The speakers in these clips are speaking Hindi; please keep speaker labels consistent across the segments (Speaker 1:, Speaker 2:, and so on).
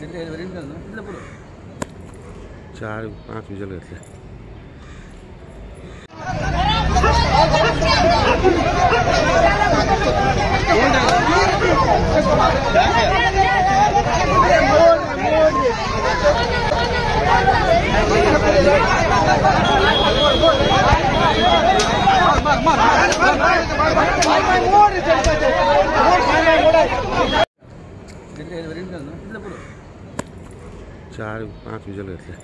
Speaker 1: 4-5 विजल घेतले. चार 5 विजल घेतले.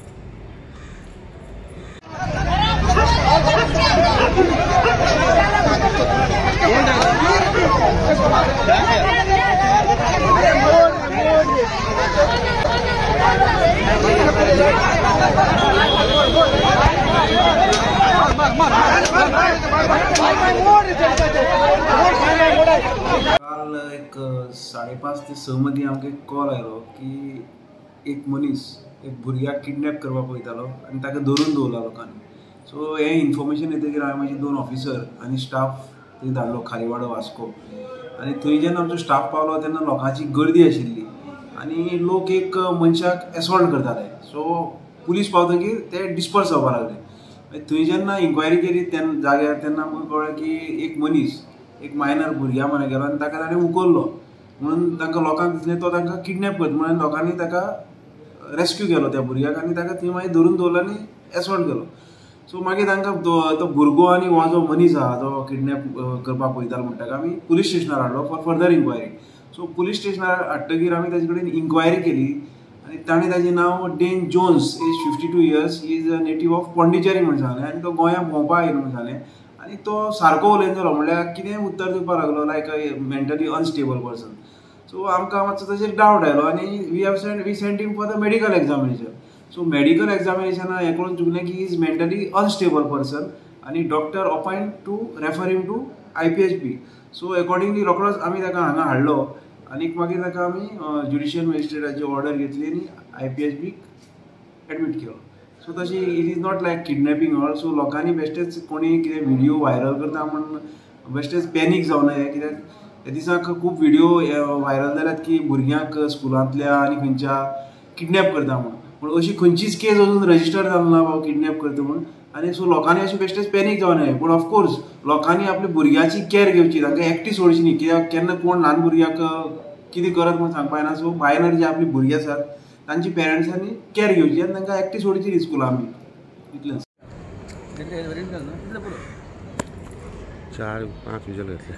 Speaker 2: काल एक 5:30 ते 6 मदीं आमकां कॉल आयलो की एक मनीस एक भुरग्याक किडनॅप करपाक पळयतालो आनी ताका धरून दवरला लोकांनी. सो हे इन्फॉर्मेशन येतकीर हांवें म्हाजे 2 ऑफिसर आनी स्टाफ थंय धाडलो खारीवाडो वास्को. आनी थंय जेन्ना आमचो स्टाफ पावलो तेन्ना लोकांची गर्दी आशिल्ली आनी लोक एक मनशाक एसॉल्ट करताले. सो पुलीस पावतकीर ते डिस्पर्स जावपाक लागले. थंय जेन्ना इन्क्वायरी केली तेन्ना जाग्यार तेन्ना आमकां कळ्ळें की एक मनीस एक मायनर भुरग्या म्हण गेलो आनी ताका ताणें उखल्लो म्हणून तांकां लोकांक दिसलें तो तांकां किडनॅप करता म्हणून लोकांनी ताका रेस्क्यू केलो त्या भुरग्याक आनी ताका थंय मागीर धरून दवरलो आनी एसॉल्ट केलो. सो मागीर तांकां तो भुरगो आनी हो जो मनीस आहा जो किडनॅप करपाक पळयतालो म्हणटा आमी पुलीस स्टेशनार हाडलो for further inquiry. So police स्टेशनार हाडटकीर आमी ताजे कडेन इन्क्वायरी केली आनी ताणें ताजें नांव Dan Jones age 52 years. He is a native of Pondicherry म्हण सांगलें आनी तो गोंयांत भोंवपाक आयलो म्हण सांगलें. आनी तो सारको उलयतालो म्हणल्यार कितेंय उत्तर दिवपाक लागलो like a mentally unstable person. So आमकां मातसो ताजेर डावट आयलो आनी we sent him for the medical examination. So medical examination हें कळून चुकलें की इज मेंटली अनस्टेबल पर्सन आनी doctor appoint to refer him to IPHP. So accordingly रोखडोच आमी ताका हांगा हाडलो आनी मागीर ताका आमी ज्युडिशियल मॅजिस्ट्रेटाची ऑर्डर घेतली आनी IPHP एडमीट केलो. सो तशी it is not like kidnapping all. So लोकांनी बेश्टेच कोणी कितें व्हिडियो व्हायरल करता म्हणून बेश्टेच पॅनीक जावं नये कित्याक ह्या दिसाक खूब व्हिडियो व्हायरल जाल्यात की भुरग्यांक स्कुलांतल्या आनी खंयच्या किडनॅप करता म्हणून. पूण अशी खंयचीच केस अजून रजिस्टर जावना बाबा किडनॅप करता म्हणून. आनी सो लोकांनी अशें बेश्टेच पॅनीक जावं नये. पूण ऑफकोर्स लोकांनी आपल्या भुरग्याची कॅर घेवची तांकां एकटी सोडची न्ही कित्याक केन्ना कोण ल्हान भुरग्याक कितें करत म्हणून सांगपा येना. सो भायल्यान जे आपली भुरगीं आसात तांची पेरंट्सांनी कॅर घेवची आनी तांकां एकटी सोडची न्ही स्कुलां आमी. इतलेंच.
Speaker 1: 4-5 विजल घेतले.